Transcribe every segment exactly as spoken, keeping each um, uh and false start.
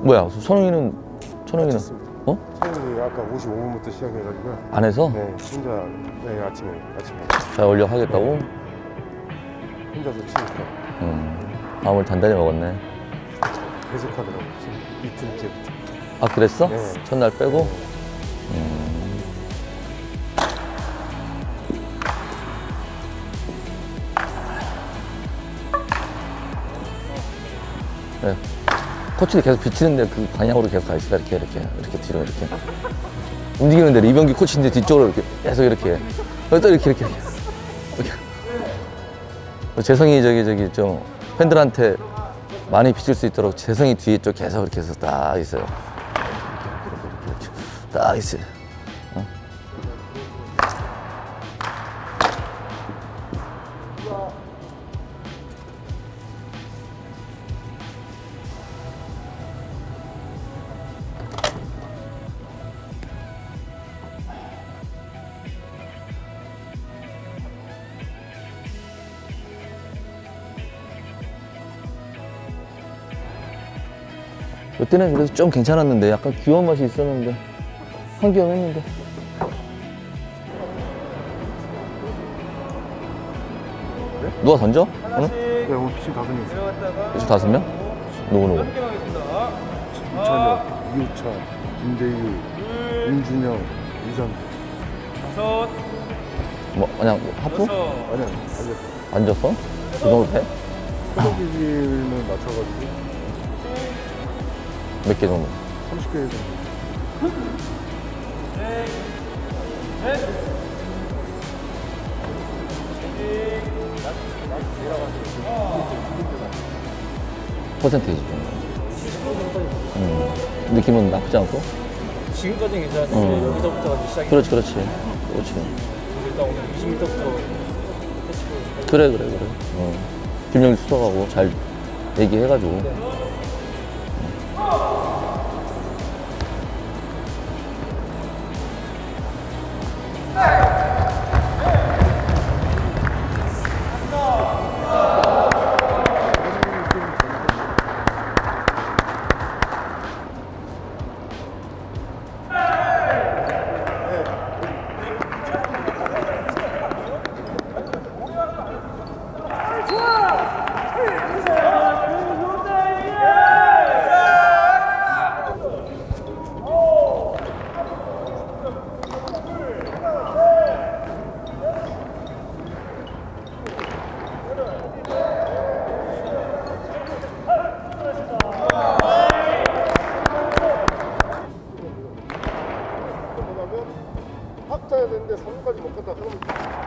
뭐야, 천웅이는, 천웅이는, 어? 천웅이 아까 오십오 분부터 시작해가지고요. 안 해서? 네, 혼자, 네, 아침에, 아침에. 잘 어울려 하겠다고? 네. 혼자서 치니까. 음, 마음을 단단히 먹었네. 계속 하더라고요. 이틀째부터. 아, 그랬어? 네. 첫날 빼고? 네. 음. 네. 코치도 계속 비치는데 그 방향으로 계속 가 있어. 이렇게, 이렇게, 이렇게 뒤로, 이렇게. 움직이는데 이병기 코치인데 뒤쪽으로 이렇게 계속 이렇게. 또 이렇게, 이렇게, 이렇게. 이렇게. 재성이 저기, 저기, 좀 팬들한테 많이 비칠 수 있도록 재성이 뒤에 쪽 계속 이렇게 해서 딱 있어요. 이렇게, 이렇게, 이렇게. 딱 있어요. 어? 이때는 그래도 좀 괜찮았는데 약간 귀여운 맛이 있었는데 한기영 했는데 네? 누가 던져? 오늘? 네, 오늘 피칭 다섯 명 있어요. 피칭 다섯 명? 누구 누구? 이찬혁, 이우찬, 김대유, 임준영, 이선. 다섯. 뭐 그냥 하프? 아니야, 앉았어. 앉았어? 그 정도 돼? 클로기질을 맞춰가지고 몇 개 정도? 삼십 개 정도. 퍼센테이지 정도. 음, 느낌은 나쁘지 않고? 지금까지는 괜찮았는데 음. 여기서부터가 시작이. 그렇지, 그렇지. 그렇지. 일단 오늘 이십 미터부터 그래, 그래, 그래. 어. 김영희 수석하고 잘 얘기해가지고. 네. 확 짜야 되는데 삼 분까지 못 갔다 그러면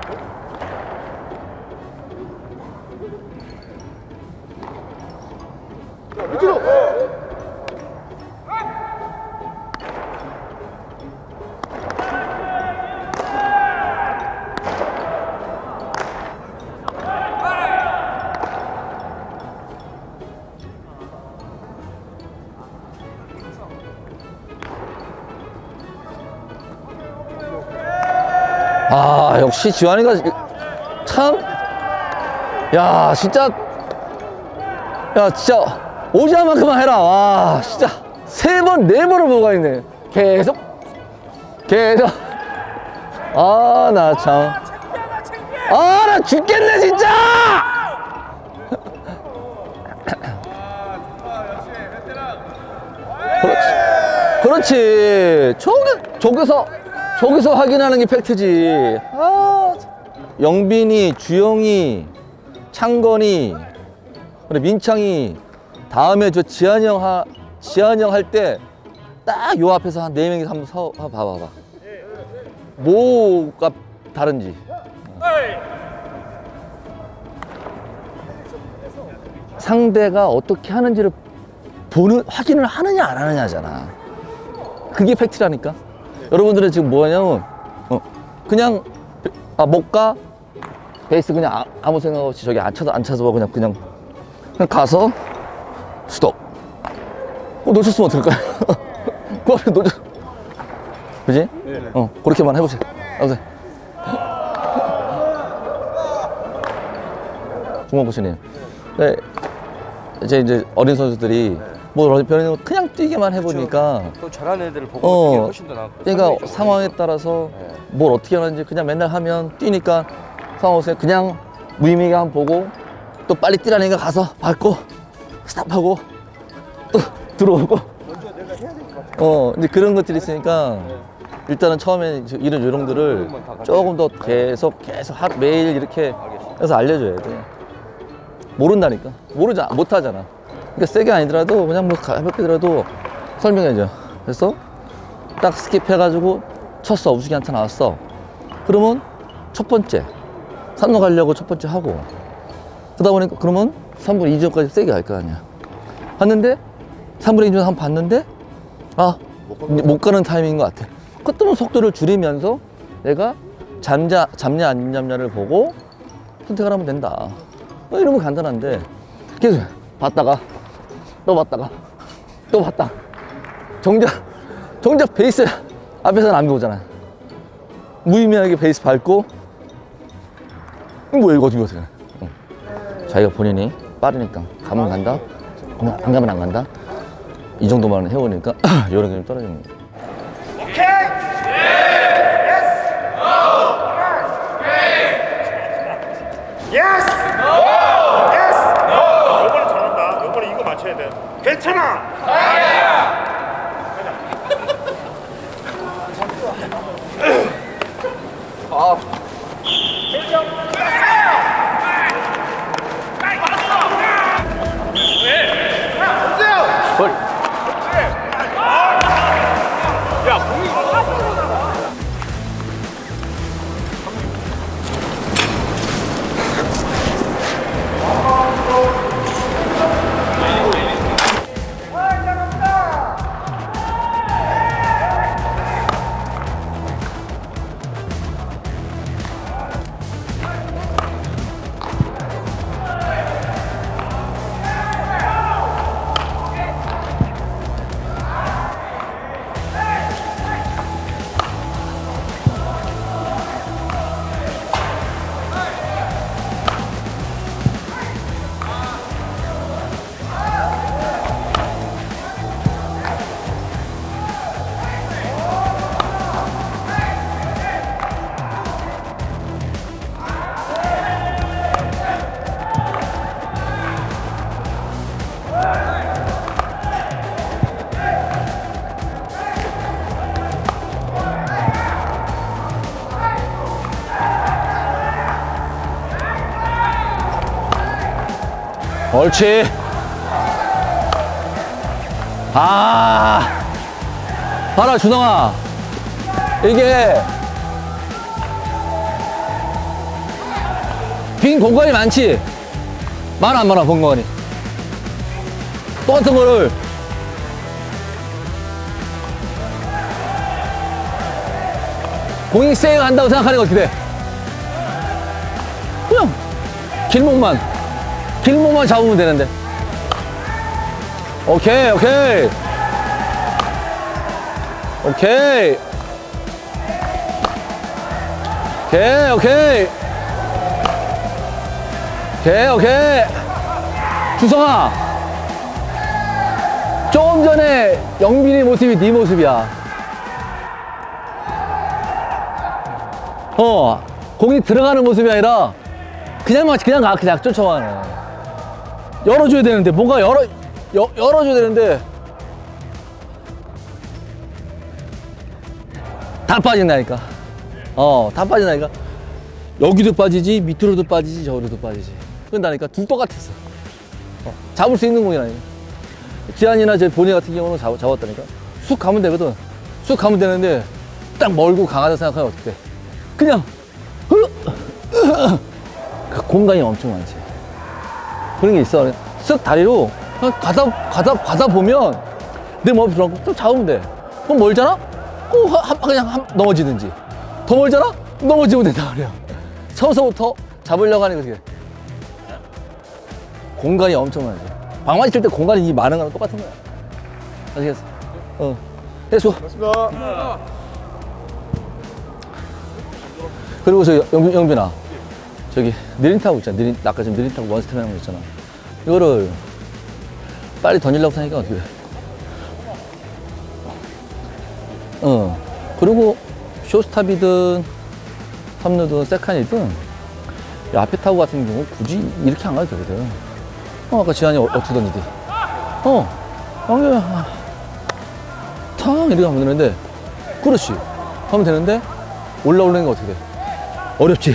야, 밑으로! 아, 역시 지환이가 참, 야, 진짜, 야, 진짜, 오지만큼만 해라. 와, 진짜, 세 번, 네 번을 보고 있네. 계속, 계속. 아, 나 참. 아, 나 죽겠네, 진짜! 그렇지. 그렇지. 저기, 저기서. 저기서 확인하는 게 팩트지. 아, 영빈이, 주영이, 창건이, 그래 민창이, 다음에 저 지한이 형 하, 지한이 형 할 때 딱 요 앞에서 한 네 명이서 한번 서, 한번 봐봐봐. 뭐가 다른지. 상대가 어떻게 하는지를 보는, 확인을 하느냐 안 하느냐잖아. 그게 팩트라니까. 여러분들은 지금 뭐 하냐면, 어, 그냥, 아, 못 가? 베이스 그냥 아, 아무 생각 없이 저기 안 차서, 안 차서 그냥, 그냥, 그냥 가서, 스톱. 어, 놓쳤으면 어떡할까요? 그 앞에 놓쳤, 그지? 네. 어, 그렇게만 해보세요. 해보세요. 중원 코치님. 네, 이제 이제 어린 선수들이 뭐 변하는 거 그냥 뛰기만 해보니까 또 잘하는 애들을 보고 어, 뛰는 게 훨씬 더 낫고. 그러니까 상황에 따라서 네. 뭘 어떻게 하는지 그냥 맨날 하면 뛰니까 상황 없으면 그냥 무의미하게 한번 보고 또 빨리 뛰라니까 가서 밟고 스탑하고 또 들어오고 어 이제 그런 것들이 있으니까 일단은 처음에 이런 요령들을 조금 더 계속 계속 하, 매일 이렇게 해서 알려줘야 돼. 모른다니까. 모르자 못하잖아. 그러니까 세게 아니더라도 그냥 뭐 가볍게더라도 설명해줘. 그래서 딱 스킵해가지고 쳤어. 우승이 한타 나왔어. 그러면 첫 번째 삼 루 가려고 첫 번째 하고 그러다 보니까 그러면 삼분의 이 점까지 세게 갈 거 아니야. 갔는데 삼분의 이 점 한번 봤는데 아 못 가는 타이밍인 것 같아. 그때는 속도를 줄이면서 내가 잠자, 잡냐 안 잡냐를 보고 선택을 하면 된다. 뭐 이러면 간단한데 계속 봤다가 또 봤다가 또 봤다. 정작 정작 베이스 앞에서는 안 보잖아. 무의미하게 베이스 밟고 뭐야 이거 어떻게 어떻게 응. 자기가 본인이 빠르니까 가면 간다 안 가면 안 간다 이 정도만 해오니까 요령이 좀 떨어지는 거야. 예스! 노! 예스! 노! 요번에 잘한다. 요번에 이거 맞춰야 돼. 괜찮아! 아. 헐. 야, 공이 옳지. 아, 봐라, 준영아. 이게 빈 공간이 많지? 많아, 안 많아, 공간이? 똑같은 거를 공이 세게 간다고 생각하는 거 어떻게 돼? 그냥 길목만. 길목만 잡으면 되는데. 오케이, 오케이. 오케이. 오케이, 오케이. 오케이, 오케이. 주성아. 조금 전에 영빈이 모습이 네 모습이야. 어, 공이 들어가는 모습이 아니라 그냥 막 그냥 가, 그냥 쫓아가네. 열어줘야 되는데 뭔가 열어 여, 열어줘야 되는데 다 빠진다니까. 어, 다 빠진다니까. 여기도 빠지지 밑으로도 빠지지 저기도 빠지지. 그런다니까 둘 똑같았어. 어, 잡을 수 있는 공이라니까. 지한이나 제 본인 같은 경우는 잡, 잡았다니까. 쑥 가면 되거든. 쑥 가면 되는데 딱 멀고 강하다 생각하면 어떻게 돼? 그냥 그 공간이 엄청 많지. 그런 게 있어. 쓱 다리로 그냥 가다, 가다, 가다 보면 내 몸 앞에 들어가고 좀 잡으면 돼. 그럼 멀잖아? 꼭 한, 그냥 한, 넘어지든지. 더 멀잖아? 넘어지면 된다 그래요. 서서부터 잡으려고 하는 거지. 공간이 엄청 많지. 방망이 칠 때 공간이 많은 거랑 똑같은 거야. 아시겠어? 어. 해수. 고맙습니다. 그리고 저 영, 영빈아. 저기 느린 타고 있잖아. 느린, 아까 지금 느린 타고 원스텝 하는 거 있잖아. 이거를 빨리 던지려고 생각하니까 어떻게 돼? 어. 그리고 쇼스탑이든 삼루든 세칸이든 앞에 타구 같은 경우 굳이 이렇게 안 가도 되거든. 어, 아까 지한이 어, 어떻게 던지지? 어, 아, 탕 이렇게 하면 되는데, 그렇지. 하면 되는데 올라오는 게 어떻게 돼? 어렵지.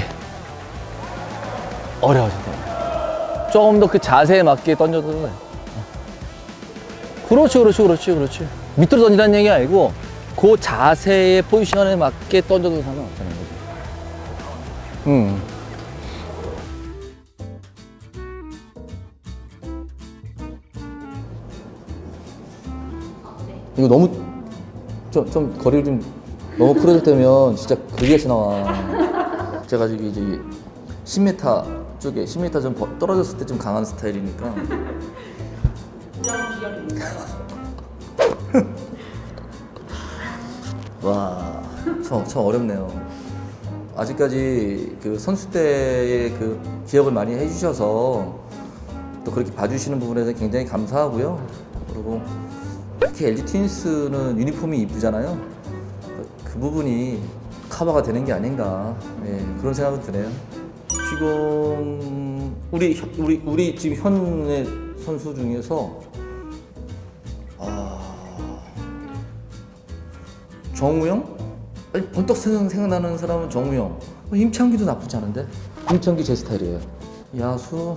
어려워졌다. 조금 더 그 자세에 맞게 던져도 돼. 그렇지, 그렇지, 그렇지, 그렇지. 밑으로 던지라는 얘기 아니고 그 자세의 포지션에 맞게 던져도 상관없다는 거지. 음. 이거 너무 좀, 좀 거리를 좀 너무 크로즈되면 진짜 그리에서 나와. 제가 저기 이제 십 미터 쪽에 십 미터 좀 떨어졌을 때 좀 강한 스타일이니까. 와, 참, 참 어렵네요. 아직까지 그 선수 때의 그 기억을 많이 해주셔서 또 그렇게 봐주시는 부분에 대해서 굉장히 감사하고요. 그리고 특히 엘지 트윈스는 유니폼이 이쁘잖아요. 그 부분이 커버가 되는 게 아닌가, 네, 그런 생각은 드네요. 지금 우리 우리 우리 지금 현의 선수 중에서 아, 정우영? 아니, 번뜩 생각, 생각나는 사람은 정우영. 임창기도 나쁘지 않은데? 임창기 제 스타일이에요. 야수.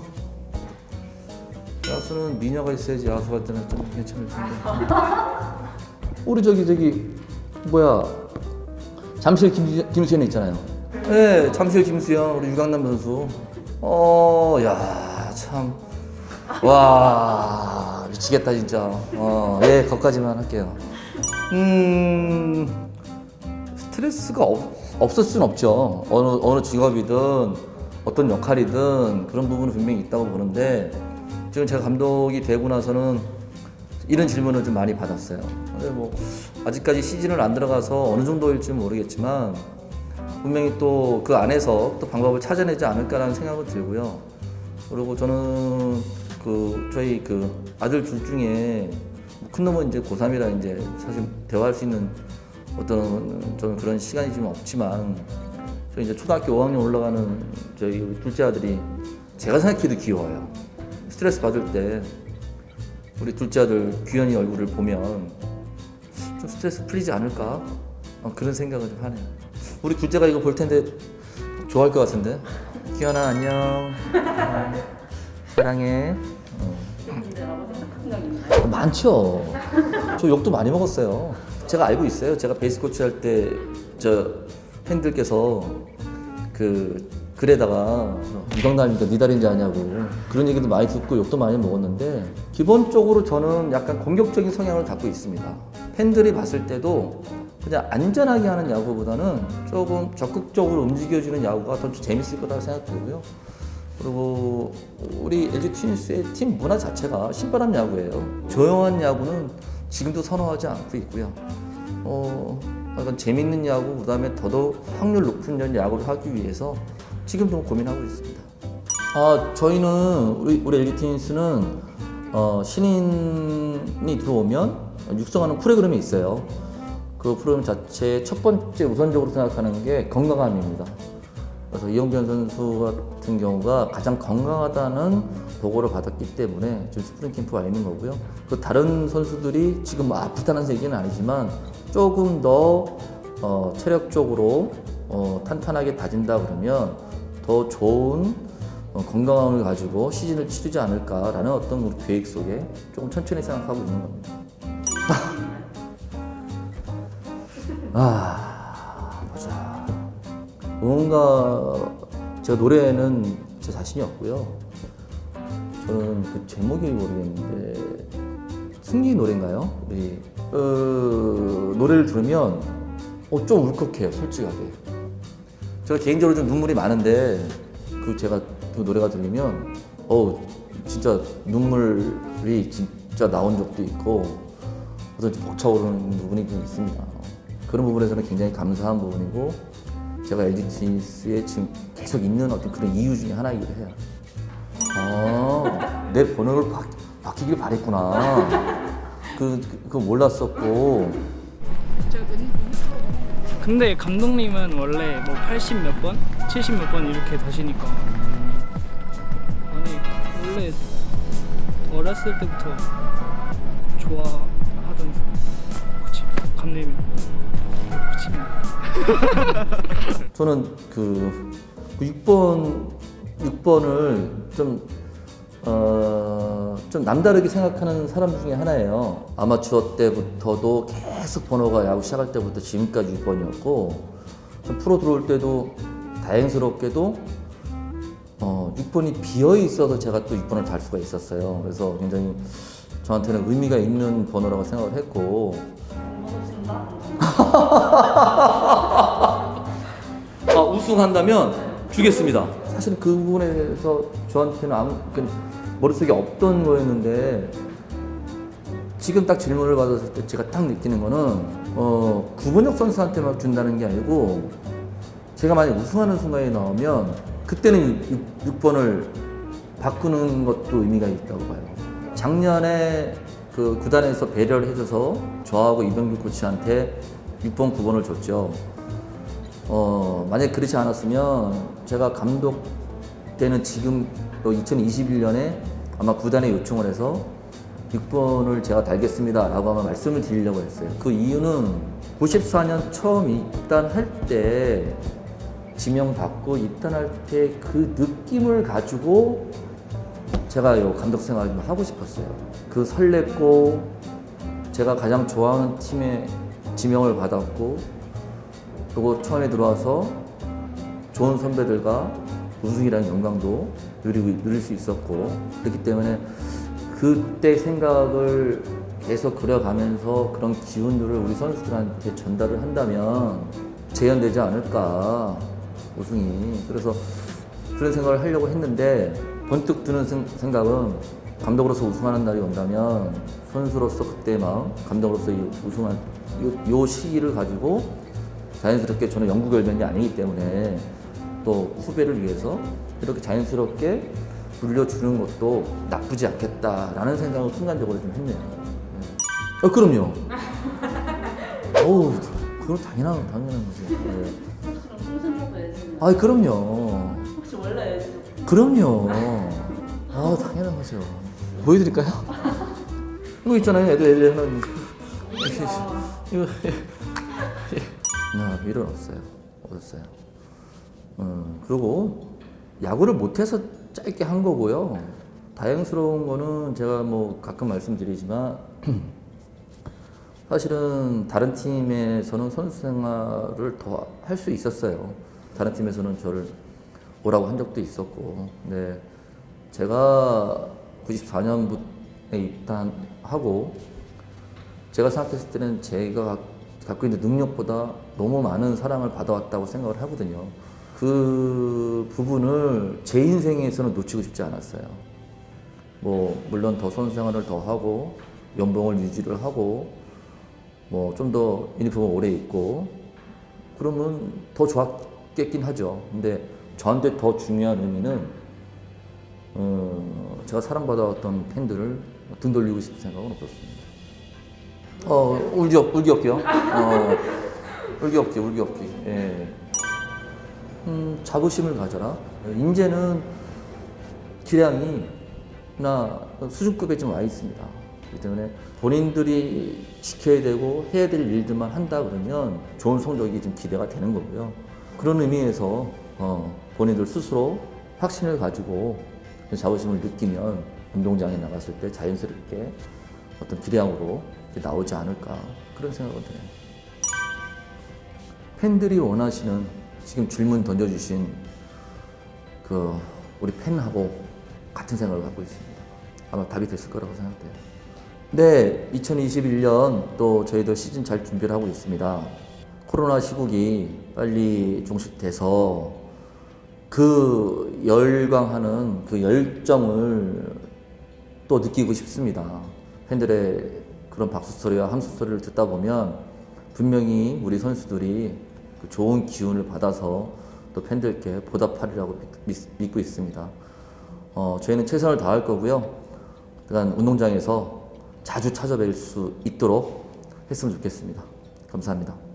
야수는 미녀가 있어야지 야수 할 때는 좀 괜찮을 텐데. 우리 저기 저기 뭐야 잠실 김, 김수현 있잖아요. 네, 잠실 김수현 우리 유강남 선수. 어, 야, 참, 와 미치겠다 진짜. 어, 예, 거기까지만 할게요. 음, 스트레스가 없, 없을 순 없죠. 어느 어느 직업이든 어떤 역할이든 그런 부분은 분명히 있다고 보는데. 지금 제가 감독이 되고 나서는 이런 질문을 좀 많이 받았어요. 근데 뭐 아직까지 시즌을 안 들어가서 어느 정도일지 모르겠지만 분명히 또 그 안에서 또 방법을 찾아내지 않을까라는 생각은 들고요. 그리고 저는 그 저희 그 아들 둘 중에 큰 놈은 이제 고삼이라 이제 사실 대화할 수 있는 어떤 저는 그런 시간이 지금 없지만 저 이제 초등학교 오 학년 올라가는 저희 둘째 아들이 제가 생각해도 귀여워요. 스트레스 받을 때 우리 둘째 아들 규현이 얼굴을 보면 좀 스트레스 풀리지 않을까? 어, 그런 생각을 좀 하네요. 우리 둘째가 이거 볼 텐데 좋아할 것 같은데. 규현아 안녕. 어, 사랑해. 어. 많죠. 저 욕도 많이 먹었어요. 제가 알고 있어요. 제가 베이스 코치 할 때 저 팬들께서 그 글에다가 유강남이니까 네 다리인지 아냐고 그런 얘기도 많이 듣고 욕도 많이 먹었는데 기본적으로 저는 약간 공격적인 성향을 갖고 있습니다. 팬들이 봤을 때도 그냥 안전하게 하는 야구보다는 조금 적극적으로 움직여주는 야구가 더 재밌을 거라고 생각되고요. 그리고 우리 엘지 트윈스의 팀 문화 자체가 신바람 야구예요. 조용한 야구는 지금도 선호하지 않고 있고요. 어, 약간 재밌는 야구, 그 다음에 더더욱 확률 높은 야구를 하기 위해서 지금도 고민하고 있습니다. 아, 저희는 우리, 우리 엘지 트윈스는 어, 신인이 들어오면 육성하는 프로그램이 있어요. 그 프로그램 자체의 첫 번째 우선적으로 생각하는 게 건강함입니다. 그래서 이영변 선수 같은 경우가 가장 건강하다는 보고를 받았기 때문에 지금 스프링 캠프가 와 있는 거고요. 그 다른 선수들이 지금 뭐 아프다는 얘기는 아니지만 조금 더 어, 체력적으로 어, 탄탄하게 다진다 그러면 더 좋은 어, 건강함을 가지고 시즌을 치르지 않을까라는 어떤 우리 계획 속에 조금 천천히 생각하고 있는 겁니다. 아, 보자. 뭔가 제가 노래는 제 자신이 없고요. 저는 그 제목이 모르겠는데 승기 노래인가요? 우리 어, 노래를 들으면 어, 좀 울컥해요, 솔직하게. 제가 개인적으로 좀 눈물이 많은데 그 제가 그 노래가 들리면 어 진짜 눈물이 진짜 나온 적도 있고 어떤 좀 벅차오르는 부분이 좀 있습니다. 그런 부분에서는 굉장히 감사한 부분이고 제가 엘지 트윈스에 지금 계속 있는 어떤 그런 이유 중에 하나이기도 해요. 아, 내 번호를 바, 바뀌길 바랬구나. 그, 그, 그거 몰랐었고. 근데 감독님은 원래 뭐 팔십 몇 번, 칠십 몇 번 이렇게 다시니까 아니 원래 어렸을 때부터 좋아하던 그치 감독님 그치 저는 그 육 번, 육 번을 좀, 어, 좀 남다르게 생각하는 사람 중에 하나예요. 아마추어 때부터도 계속 번호가 야구 시작할 때부터 지금까지 육 번이었고, 프로 들어올 때도 다행스럽게도 어, 육 번이 비어 있어서 제가 또 육 번을 달 수가 있었어요. 그래서 굉장히 저한테는 의미가 있는 번호라고 생각을 했고. 아, 우승한다면 주겠습니다. 사실 그 부분에 대해서 저한테는 아무 머릿속에 없던 거였는데 지금 딱 질문을 받았을 때 제가 딱 느끼는 거는 어, 구본혁 선수한테 막 준다는 게 아니고 제가 만약 우승하는 순간에 나오면 그때는 육 번을 바꾸는 것도 의미가 있다고 봐요. 작년에 그 구단에서 배려를 해줘서 저하고 이병규 코치한테 육 번, 구 번을 줬죠. 어, 만약 그렇지 않았으면 제가 감독 때는 지금 이천이십일 년에 아마 구단에 요청을 해서 육 번을 제가 달겠습니다 라고 아마 말씀을 드리려고 했어요. 그 이유는 구십사 년 처음 입단할 때 지명받고 입단할 때 그 느낌을 가지고 제가 요 감독 생활을 좀 하고 싶었어요. 그 설렜고 제가 가장 좋아하는 팀에 지명을 받았고 그리고 처음에 들어와서 좋은 선배들과 우승이라는 영광도 누리고, 누릴 수 있었고 그렇기 때문에 그때 생각을 계속 그려가면서 그런 기운들을 우리 선수들한테 전달을 한다면 재현되지 않을까 우승이. 그래서 그런 생각을 하려고 했는데 번뜩 드는 생각은 감독으로서 우승하는 날이 온다면 선수로서 그때 마음, 감독으로서 이 우승한 이, 이 시기를 가지고 자연스럽게 저는 영구 결변이 아니기 때문에 또 후배를 위해서 이렇게 자연스럽게 물려주는 것도 나쁘지 않겠다라는 생각을 순간적으로 좀 했네요. 네. 어, 그럼요. 어우, 그건 당연한, 당연한 거지. 네. 홍순표도 예지. 아, 그럼요. 혹시 원래 예지? 그럼요. 아, 당연한 거죠. 보여드릴까요? 이거 있잖아요. 애들 애들 하는 이거. 야, 일은 없어요. 없었어요. 음, 그리고 야구를 못해서 짧게 한 거고요. 다행스러운 거는 제가 뭐 가끔 말씀드리지만 사실은 다른 팀에서는 선수 생활을 더 할 수 있었어요. 다른 팀에서는 저를 오라고 한 적도 있었고. 근데 제가 구십사 년부터 입단하고 제가 생각했을 때는 제가 갖고 있는 능력보다 너무 많은 사랑을 받아왔다고 생각을 하거든요. 그 부분을 제 인생에서는 놓치고 싶지 않았어요. 뭐 물론 더 선수 생활을 더 하고 연봉을 유지를 하고 뭐 좀 더 유니폼을 오래 입고 그러면 더 좋았겠긴 하죠. 근데 저한테 더 중요한 의미는 어, 제가 사랑받아왔던 팬들을 등 돌리고 싶은 생각은 없었습니다. 어, 울기, 없, 울기 없게요. 어, 울기 없게, 울기 없게. 예. 음, 자부심을 가져라. 이제는 기량이나 수준급에 좀 와 있습니다. 그렇기 때문에 본인들이 지켜야 되고 해야 될 일들만 한다 그러면 좋은 성적이 좀 기대가 되는 거고요. 그런 의미에서 어, 본인들 스스로 확신을 가지고 자부심을 느끼면 운동장에 나갔을 때 자연스럽게 어떤 기량으로 나오지 않을까 그런 생각은 드네요. 팬들이 원하시는 지금 질문 던져주신 그 우리 팬하고 같은 생각을 갖고 있습니다. 아마 답이 됐을 거라고 생각돼요. 네, 이천이십일 년 또 저희도 시즌 잘 준비를 하고 있습니다. 코로나 시국이 빨리 종식돼서 그 열광하는 그 열정을 또 느끼고 싶습니다. 팬들의 그런 박수 소리와 함성 소리를 듣다 보면 분명히 우리 선수들이 그 좋은 기운을 받아서 또 팬들께 보답하리라고 믿, 믿고 있습니다. 어, 저희는 최선을 다할 거고요. 그간 운동장에서 자주 찾아뵐 수 있도록 했으면 좋겠습니다. 감사합니다.